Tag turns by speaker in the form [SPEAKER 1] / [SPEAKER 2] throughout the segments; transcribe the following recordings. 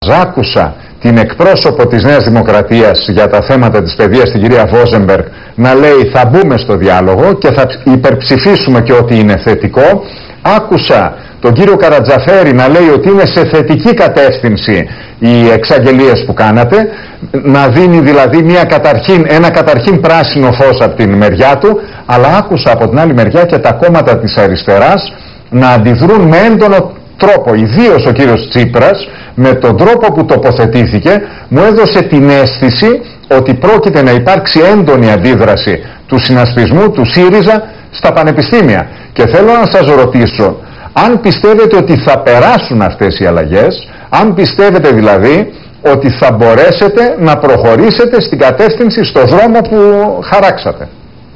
[SPEAKER 1] Άκουσα την εκπρόσωπο της Νέας Δημοκρατίας για τα θέματα της παιδείας, την κυρία Βόζεμπεργκ, να λέει θα μπούμε στο διάλογο και θα υπερψηφίσουμε και ότι είναι θετικό. Άκουσα τον κύριο Καρατζαφέρη να λέει ότι είναι σε θετική κατεύθυνση οι εξαγγελίες που κάνατε, να δίνει δηλαδή ένα καταρχήν πράσινο φως από την μεριά του, αλλά άκουσα από την άλλη μεριά και τα κόμματα της αριστεράς να αντιδρούν με έντονο τρόπο. Ιδίως ο κύριος Τσίπρας, με τον τρόπο που τοποθετήθηκε, μου έδωσε την αίσθηση ότι πρόκειται να υπάρξει έντονη αντίδραση του συνασπισμού του ΣΥΡΙΖΑ στα πανεπιστήμια. Και θέλω να σας ρωτήσω, αν πιστεύετε ότι θα περάσουν αυτές οι αλλαγές, αν πιστεύετε δηλαδή ότι θα μπορέσετε να προχωρήσετε στην κατεύθυνση, στο δρόμο που χαράξατε.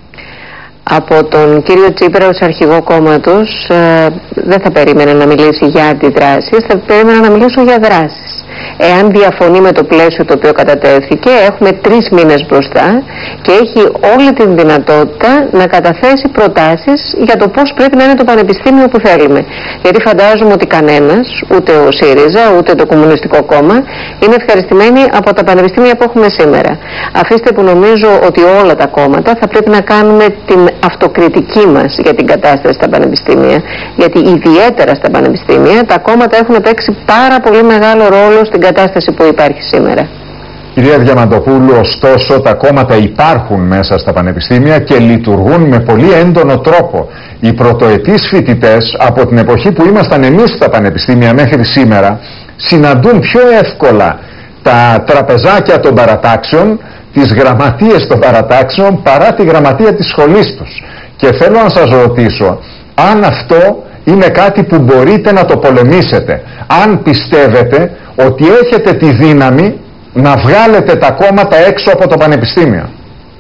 [SPEAKER 2] Από τον κύριο Τσίπρα ως αρχηγό κόμματος δεν θα περίμενα να μιλήσει για αντιδράσεις, θα περίμενα να μιλήσω για δράσεις. Εάν διαφωνεί με το πλαίσιο το οποίο κατατέθηκε, έχουμε 3 μήνες μπροστά και έχει όλη την δυνατότητα να καταθέσει προτάσεις για το πώς πρέπει να είναι το πανεπιστήμιο που θέλουμε. Γιατί φαντάζομαι ότι κανένας, ούτε ο ΣΥΡΙΖΑ, ούτε το Κομμουνιστικό Κόμμα, είναι ευχαριστημένοι από τα πανεπιστήμια που έχουμε σήμερα. Αφήστε που νομίζω ότι όλα τα κόμματα θα πρέπει να κάνουμε την αυτοκριτική μας για την κατάσταση στα πανεπιστήμια. Γιατί ιδιαίτερα στα πανεπιστήμια τα κόμματα έχουν παίξει πάρα πολύ μεγάλο ρόλο στην κατάσταση που υπάρχει σήμερα.
[SPEAKER 1] Κυρία Διαμαντοπούλου, ωστόσο τα κόμματα υπάρχουν μέσα στα πανεπιστήμια και λειτουργούν με πολύ έντονο τρόπο. Οι πρωτοετής φοιτητές από την εποχή που ήμασταν εμείς στα πανεπιστήμια μέχρι σήμερα συναντούν πιο εύκολα τα τραπεζάκια των παρατάξεων, τις γραμματείες των παρατάξεων παρά τη γραμματεία της σχολής τους. Και θέλω να σας ρωτήσω αν αυτό είναι κάτι που μπορείτε να το πολεμήσετε, αν πιστεύετε ότι έχετε τη δύναμη να βγάλετε τα κόμματα έξω από το πανεπιστήμιο.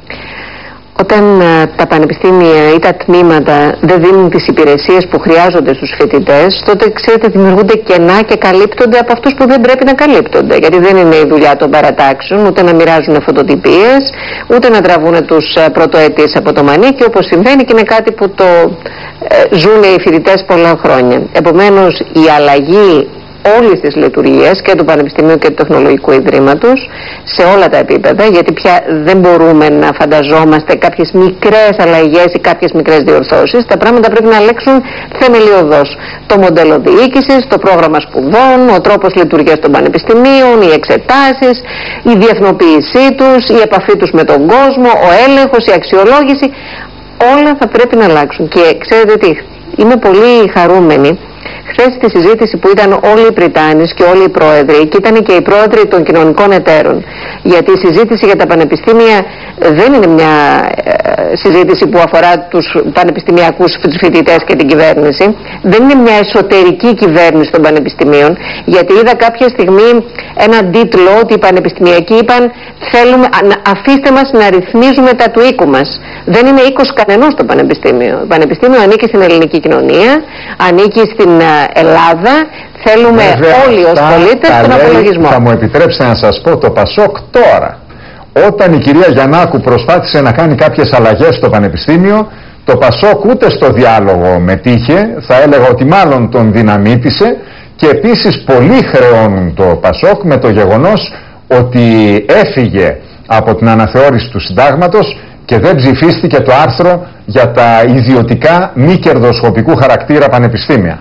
[SPEAKER 2] Όταν τα πανεπιστήμια ή τα τμήματα δεν δίνουν τις υπηρεσίες που χρειάζονται στους φοιτητές, τότε ξέρετε δημιουργούνται κενά και καλύπτονται από αυτούς που δεν πρέπει να καλύπτονται. Γιατί δεν είναι η δουλειά των παρατάξεων ούτε να μοιράζουν φωτοτυπίες, ούτε να τραβούν τους πρωτοετής από το μανίκι, όπως συμβαίνει και είναι κάτι που το ζουν οι φοιτητές πολλά χρόνια. Επομένως η αλλαγή όλης της λειτουργίας και του Πανεπιστημίου και του Τεχνολογικού Ιδρύματος σε όλα τα επίπεδα, γιατί πια δεν μπορούμε να φανταζόμαστε κάποιες μικρές αλλαγές ή κάποιες μικρές διορθώσεις. Τα πράγματα πρέπει να αλλάξουν θεμελιωδώς. Το μοντέλο διοίκησης, το πρόγραμμα σπουδών, ο τρόπος λειτουργίας των πανεπιστημίων, οι εξετάσεις, η διεθνοποίησή τους, η επαφή τους με τον κόσμο, ο έλεγχος, η αξιολόγηση, όλα θα πρέπει να αλλάξουν. Και ξέρετε τι, είμαι πολύ χαρούμενη. Χθες στη συζήτηση που ήταν όλοι οι Πριτάνης και όλοι οι πρόεδροι, και ήταν και οι πρόεδροι των κοινωνικών εταίρων, γιατί η συζήτηση για τα πανεπιστήμια δεν είναι μια συζήτηση που αφορά τους πανεπιστημιακούς φοιτητές και την κυβέρνηση, δεν είναι μια εσωτερική κυβέρνηση των πανεπιστημίων, γιατί είδα κάποια στιγμή έναν τίτλο ότι οι πανεπιστημιακοί είπαν αφήστε μας να ρυθμίζουμε τα του οίκου μας. Δεν είναι οίκος κανενός το πανεπιστήμιο. Το πανεπιστήμιο ανήκει στην ελληνική κοινωνία, ανήκει στην Ελλάδα, θέλουμε όλοι ως πολίτες τον απολογισμό.
[SPEAKER 1] Θα μου επιτρέψετε να σας πω το ΠΑΣΟΚ τώρα. Όταν η κυρία Γιαννάκου προσπάθησε να κάνει κάποιες αλλαγές στο πανεπιστήμιο, το ΠΑΣΟΚ ούτε στο διάλογο μετήχε, θα έλεγα ότι μάλλον τον δυναμίτισε, και επίσης πολλοί χρεώνουν το ΠΑΣΟΚ με το γεγονός ότι έφυγε από την αναθεώρηση του συντάγματος και δεν ψηφίστηκε το άρθρο για τα ιδιωτικά μη κερδοσκοπικού χαρακτήρα πανεπιστήμια.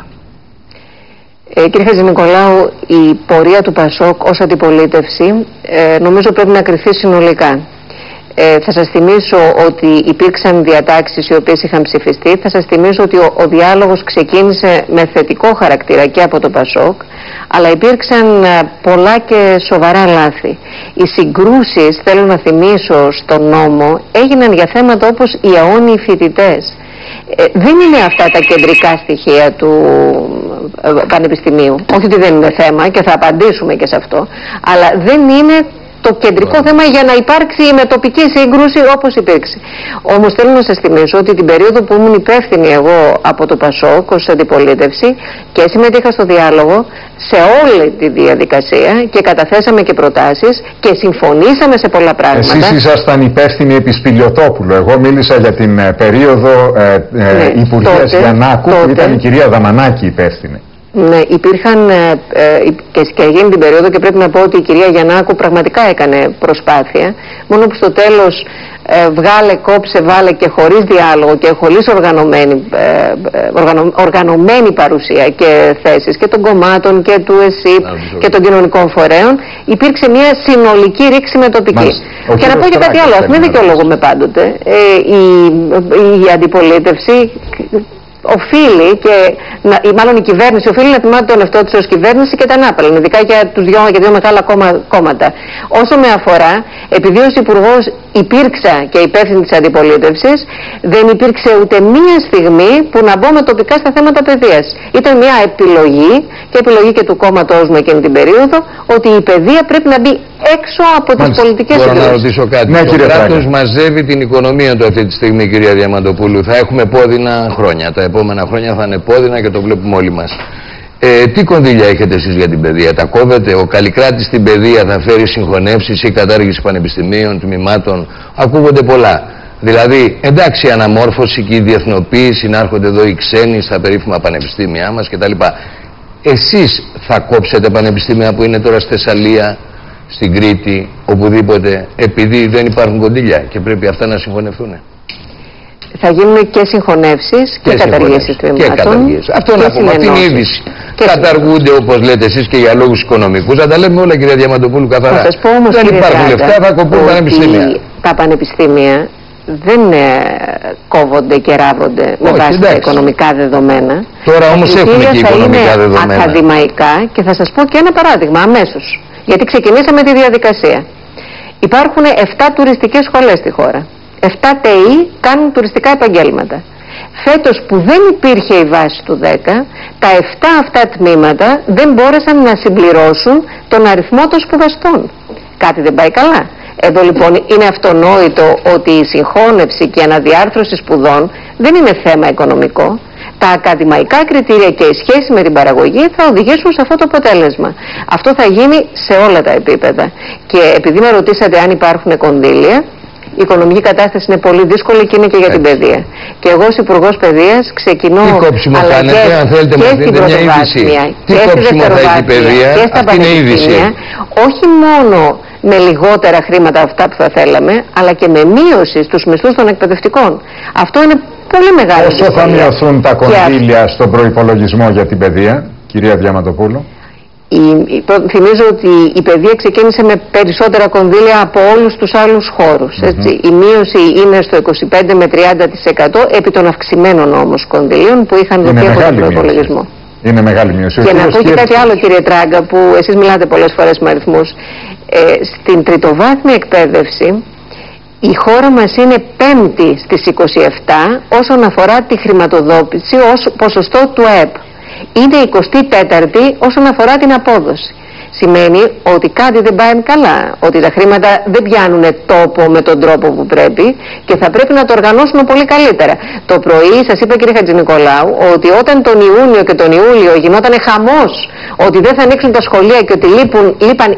[SPEAKER 2] Κύριε Χατζηνικολάου, η πορεία του ΠΑΣΟΚ ως αντιπολίτευση νομίζω πρέπει να κριθεί συνολικά. Θα σας θυμίσω ότι υπήρξαν διατάξεις οι οποίες είχαν ψηφιστεί. Θα σας θυμίσω ότι ο διάλογος ξεκίνησε με θετικό χαρακτήρα και από το ΠΑΣΟΚ, αλλά υπήρξαν πολλά και σοβαρά λάθη. Οι συγκρούσεις, θέλω να θυμίσω, στον νόμο έγιναν για θέματα όπως οι αιώνιοι φοιτητές. Δεν είναι αυτά τα κεντρικά στοιχεία του πανεπιστημίου. Όχι ότι δεν είναι θέμα και θα απαντήσουμε και σε αυτό, αλλά δεν είναι το κεντρικό θέμα για να υπάρξει η μετοπική σύγκρουση όπως υπήρξε. Όμως θέλω να σας θυμίσω ότι την περίοδο που ήμουν υπεύθυνη εγώ από το ΠΑΣΟΚ ως αντιπολίτευση και συμμετείχα στο διάλογο σε όλη τη διαδικασία και καταθέσαμε και προτάσεις και συμφωνήσαμε σε πολλά πράγματα.
[SPEAKER 1] Εσείς ήσασταν υπεύθυνοι επί Σπηλιωτόπουλου. Εγώ μίλησα για την περίοδο υπουργείας Γιαννάκου, που ήταν η κυρία Δαμανάκη υπεύθυνη.
[SPEAKER 2] Ναι, υπήρχαν και εκείνη την περίοδο, και πρέπει να πω ότι η κυρία Γιαννάκου πραγματικά έκανε προσπάθεια, μόνο που στο τέλος βγάλε, κόψε, βάλε και χωρίς διάλογο και χωρίς οργανωμένη παρουσία και θέσεις και των κομμάτων και του ΕΣΥΠ και των κοινωνικών φορέων, υπήρξε μια συνολική ρήξη με τοπική. Και να πω και κάτι άλλο, ας μην δικαιολογούμε πάντοτε. Η αντιπολίτευση οφείλει μάλλον η κυβέρνηση οφείλει να θυμάται τον εαυτό της ως κυβέρνηση και τα ανάπαλα, ειδικά για τους δύο μεγάλα κόμματα. Όσο με αφορά, επειδή ως υπουργός υπήρξα και υπεύθυνη της αντιπολίτευσης, δεν υπήρξε ούτε μία στιγμή που να μπω με τοπικά στα θέματα παιδείας. Ήταν μια επιλογή και επιλογή και του κόμματός μου εκείνη την περίοδο, ότι η παιδεία πρέπει να μπει έξω από τις πολιτικές
[SPEAKER 3] συγκρούσεις. Μπορώ να ρωτήσω κάτι?
[SPEAKER 1] Ναι,
[SPEAKER 3] το κράτος μαζεύει την οικονομία του αυτή τη στιγμή, κυρία Διαμαντοπούλου. Θα έχουμε πόδινα χρόνια. Τα επόμενα χρόνια θα είναι πόδινα και το βλέπουμε όλοι μας. Τι κονδύλια έχετε εσείς για την παιδεία? Τα κόβετε? Ο Καλλικράτης στην παιδεία θα φέρει συγχωνεύσεις ή κατάργηση πανεπιστημίων, τμήματων? Ακούγονται πολλά. Δηλαδή, εντάξει, η αναμόρφωση και η διεθνοποίηση, να έρχονται εδώ οι ξένοι στα περίφημα πανεπιστήμια μας κτλ. Εσείς θα κόψετε πανεπιστήμια που είναι τώρα στη Θεσσαλία, στην Κρήτη, οπουδήποτε, επειδή δεν υπάρχουν κονδύλια και πρέπει αυτά να συγχωνευτούν?
[SPEAKER 2] Θα γίνουν και συγχωνεύσεις και καταργήσεις τμήματων.
[SPEAKER 3] Αυτό να πούμε, αυτή είναι η είδηση. Καταργούνται, όπως λέτε εσείς, και για λόγους οικονομικούς. Να τα λέμε όλα, κυρία Διαμαντοπούλου, καθαρά.
[SPEAKER 2] Θα σας πω όμως,
[SPEAKER 3] δεν υπάρχουν λεφτά, θα κοπούν πανεπιστήμια.
[SPEAKER 2] Τα πανεπιστήμια δεν κόβονται και ράβονται με βάση τα οικονομικά δεδομένα.
[SPEAKER 3] Τώρα όμως έχουμε και οικονομικά δεδομένα.
[SPEAKER 2] Ακαδημαϊκά, και θα σας πω και ένα παράδειγμα αμέσως. Γιατί ξεκινήσαμε τη διαδικασία. Υπάρχουν 7 τουριστικές σχολές στη χώρα. 7 ΤΕΗ κάνουν τουριστικά επαγγέλματα. Φέτος που δεν υπήρχε η βάση του 10, τα 7 αυτά τμήματα δεν μπόρεσαν να συμπληρώσουν τον αριθμό των σπουδαστών. Κάτι δεν πάει καλά. Εδώ λοιπόν είναι αυτονόητο ότι η συγχώνευση και η αναδιάρθρωση σπουδών δεν είναι θέμα οικονομικό. Τα ακαδημαϊκά κριτήρια και η σχέση με την παραγωγή θα οδηγήσουν σε αυτό το αποτέλεσμα. Αυτό θα γίνει σε όλα τα επίπεδα. Και επειδή με ρωτήσατε αν υπάρχουν κονδύλια, η οικονομική κατάσταση είναι πολύ δύσκολη και είναι και για την παιδεία. Και εγώ ως Υπουργός Παιδείας ξεκινώ αλλαγές και στην πρωτοβάθμια και στη δευτεροβάθμια και στα πανεπιστήμια, όχι μόνο με λιγότερα χρήματα αυτά που θα θέλαμε, αλλά και με μείωση στους μισθούς των εκπαιδευτικών. Αυτό είναι πολύ μεγάλο.
[SPEAKER 1] Πόσο θα μειωθούν τα κονδύλια στον προϋπολογισμό για την παιδεία, κυρία Διαμαντοπούλου?
[SPEAKER 2] Θυμίζω ότι η παιδεία ξεκίνησε με περισσότερα κονδύλια από όλους τους άλλους χώρους. Η μείωση είναι στο 25 με 30% επί των αυξημένων όμως κονδυλίων που είχαν δοθεί από τον προϋπολογισμό.
[SPEAKER 1] Είναι μεγάλη μείωση.
[SPEAKER 2] Και να πω και κάτι άλλο, κύριε Τράγκα, που εσείς μιλάτε πολλές φορές με αριθμούς. Στην τριτοβάθμια εκπαίδευση η χώρα μας είναι 5η στις 27 όσον αφορά τη χρηματοδότηση ως ποσοστό του ΑΕΠ. Είναι 24η όσον αφορά την απόδοση. Σημαίνει ότι κάτι δεν πάει καλά, ότι τα χρήματα δεν πιάνουν τόπο με τον τρόπο που πρέπει και θα πρέπει να το οργανώσουμε πολύ καλύτερα. Το πρωί σας είπα, κύριε Χατζηνικολάου, ότι όταν τον Ιούνιο και τον Ιούλιο γινόταν χαμός ότι δεν θα ανοίξουν τα σχολεία και ότι λείπαν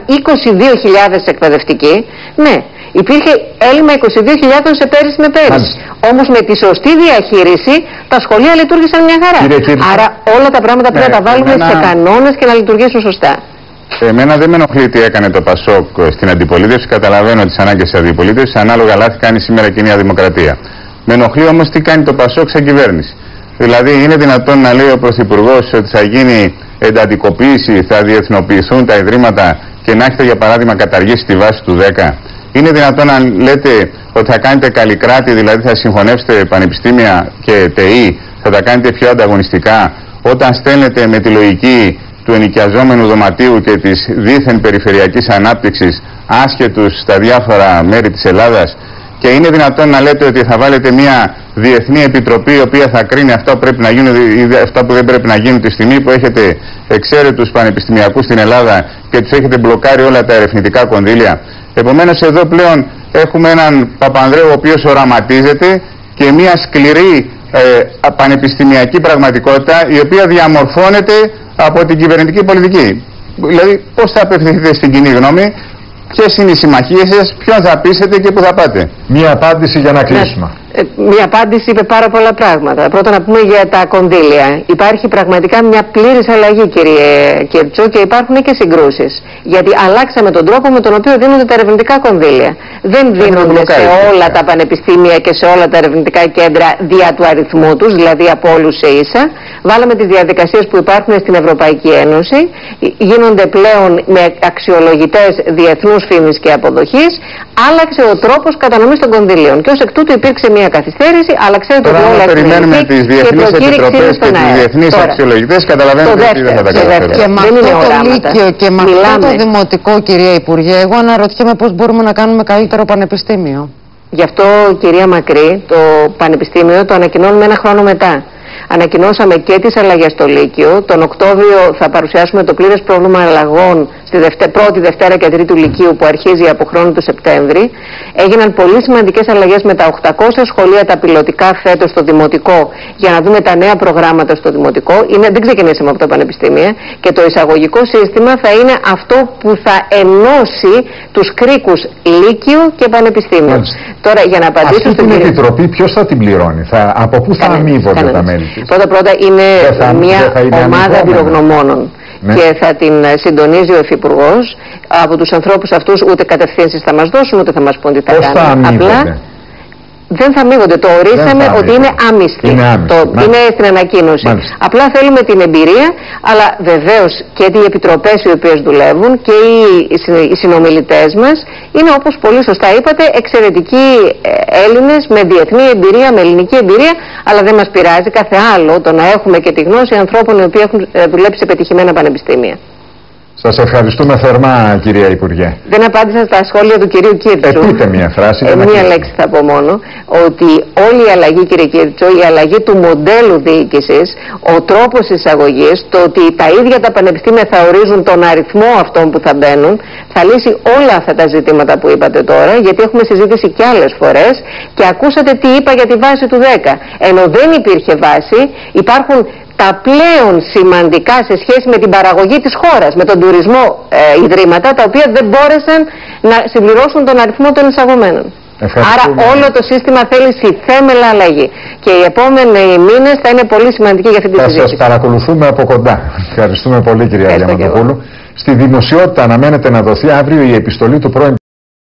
[SPEAKER 2] 22.000 εκπαιδευτικοί, ναι, υπήρχε έλλειμμα 22.000 σε πέρυσι με πέρυσι. Όμως με τη σωστή διαχείριση τα σχολεία λειτουργήσαν μια χαρά. Άρα όλα τα πράγματα πρέπει να τα βάλουμε σε κανόνες και να λειτουργήσουν σωστά.
[SPEAKER 4] Εμένα δεν με ενοχλεί τι έκανε το ΠΑΣΟΚ στην αντιπολίτευση. Καταλαβαίνω τις ανάγκες της αντιπολίτευσης. Ανάλογα λάθη κάνει σήμερα και η Νέα Δημοκρατία. Με ενοχλεί όμως τι κάνει το ΠΑΣΟΚ σαν κυβέρνηση. Δηλαδή, είναι δυνατόν να λέει ο Πρωθυπουργός ότι θα γίνει εντατικοποίηση, θα διεθνοποιηθούν τα ιδρύματα και να έχετε για παράδειγμα καταργήσει τη βάση του 10? Είναι δυνατόν να λέτε ότι θα κάνετε Καλλικράτη, δηλαδή θα συγχωνεύσετε πανεπιστήμια και ΤΕΗ, θα τα κάνετε πιο ανταγωνιστικά, όταν στέλνετε με τη λογική του ενοικιαζόμενου δωματίου και της δίθεν περιφερειακής ανάπτυξης άσχετους στα διάφορα μέρη της Ελλάδας? Και είναι δυνατόν να λέτε ότι θα βάλετε μια διεθνή επιτροπή η οποία θα κρίνει αυτά που πρέπει να γίνουν ή αυτά που δεν πρέπει να γίνουν τη στιγμή που έχετε εξαίρετους πανεπιστημιακούς στην Ελλάδα και τους έχετε μπλοκάρει όλα τα ερευνητικά κονδύλια? Επομένως εδώ πλέον έχουμε έναν Παπανδρέου ο οποίος οραματίζεται και μια σκληρή πανεπιστημιακή πραγματικότητα η οποία διαμορφώνεται από την κυβερνητική πολιτική. Δηλαδή πώς θα απευθυνθείτε στην κοινή γνώμη, ποιες είναι οι συμμαχίες σας, ποιον θα πείσετε και πού θα πάτε?
[SPEAKER 1] Μία απάντηση για να κλείσουμε.
[SPEAKER 2] Μια απάντηση είπε πάρα πολλά πράγματα. Πρώτα να πούμε για τα κονδύλια. Υπάρχει πραγματικά μια πλήρης αλλαγή, κύριε Κίρτσο, και υπάρχουν και συγκρούσεις. Γιατί αλλάξαμε τον τρόπο με τον οποίο δίνονται τα ερευνητικά κονδύλια. Δεν δίνονται σε όλα τα πανεπιστήμια και σε όλα τα ερευνητικά κέντρα δια του αριθμού τους, δηλαδή από όλους σε ίσα. Βάλαμε τις διαδικασίες που υπάρχουν στην Ευρωπαϊκή Ένωση. Γίνονται πλέον με αξιολογητές διεθνούς φήμης και αποδοχής. Άλλαξε ο τρόπος κατανομής των κονδυλίων. Και ως εκ τούτου υπήρξε μια καθυστέρηση, αλλά ξέρετε ότι όλα αυτά
[SPEAKER 4] περιμένουμε τις διεθνείς επιτροπές και τις διεθνείς αξιολογητές, καταλαβαίνετε ότι δεν θα τα καταφέρουμε.
[SPEAKER 5] Και με αυτό το Λύκειο και με αυτό το Δημοτικό, κυρία Υπουργέ, εγώ αναρωτιέμαι πώς μπορούμε να κάνουμε καλύτερο πανεπιστήμιο.
[SPEAKER 2] Γι' αυτό, κυρία Μακρύ, το Πανεπιστήμιο το ανακοινώνουμε ένα χρόνο μετά. Ανακοινώσαμε και τις αλλαγές στο Λύκειο. Τον Οκτώβριο θα παρουσιάσουμε το πλήρες πρόγραμμα αλλαγών στη πρώτη, Δευτέρα και Τρίτη του Λυκείου που αρχίζει από χρόνο του Σεπτέμβρη. Έγιναν πολύ σημαντικές αλλαγές με τα 800 σχολεία τα πιλωτικά φέτος στο Δημοτικό για να δούμε τα νέα προγράμματα στο Δημοτικό. Δεν ξεκινήσαμε από τα πανεπιστήμια και το εισαγωγικό σύστημα θα είναι αυτό που θα ενώσει τους κρίκους Λύκειο και Πανεπιστήμιο. Τώρα, για να απαντήσω
[SPEAKER 1] αυτή την επιτροπή ποιος θα την πληρώνει, από πού θα αμείβονται τα μέλη της?
[SPEAKER 2] Πρώτα είναι μια ομάδα εμπειρογνωμόνων. Ναι. Και θα την συντονίζει ο Υφυπουργός. Από τους ανθρώπους αυτούς ούτε κατευθύνσεις θα μας δώσουν, ούτε θα μας πούν τι θα κάνουν. Απλά δεν θα αμείβονται. Το ορίσαμε ότι είναι άμυστοι. Είναι στην ανακοίνωση. Μάλιστα. Απλά θέλουμε την εμπειρία, αλλά βεβαίως και οι επιτροπές οι οποίες δουλεύουν και οι συνομιλητές μας είναι, όπως πολύ σωστά είπατε, εξαιρετικοί Έλληνες με διεθνή εμπειρία, με ελληνική εμπειρία, αλλά δεν μας πειράζει κάθε άλλο το να έχουμε και τη γνώση ανθρώπων οι οποίοι έχουν δουλέψει σε πετυχημένα πανεπιστήμια.
[SPEAKER 1] Σας ευχαριστούμε θερμά, κυρία Υπουργέ.
[SPEAKER 2] Δεν απάντησα στα σχόλια του κυρίου Κίρτσου.
[SPEAKER 1] Πείτε μία φράση.
[SPEAKER 2] Μία λέξη θα πω μόνο. Ότι όλη η αλλαγή, κύριε Κίρτσο, η αλλαγή του μοντέλου διοίκησης, ο τρόπος εισαγωγής, το ότι τα ίδια τα πανεπιστήμια θα ορίζουν τον αριθμό αυτών που θα μπαίνουν, θα λύσει όλα αυτά τα ζητήματα που είπατε τώρα, γιατί έχουμε συζήτηση και άλλες φορές και ακούσατε τι είπα για τη βάση του 10. Ενώ δεν υπήρχε βάση, υπάρχουν τα πλέον σημαντικά σε σχέση με την παραγωγή της χώρας, με τον τουρισμό ιδρύματα, τα οποία δεν μπόρεσαν να συμπληρώσουν τον αριθμό των εισαγωμένων. Άρα όλο το σύστημα θέλει θέμελα αλλαγή. Και οι επόμενοι μήνες θα είναι πολύ σημαντικοί για αυτή τη συζήτηση.
[SPEAKER 1] Θα σας παρακολουθούμε από κοντά. Ευχαριστούμε πολύ, κυρία Διαμαντοπούλου. Στη δημοσιότητα αναμένεται να δοθεί αύριο η επιστολή του πρώην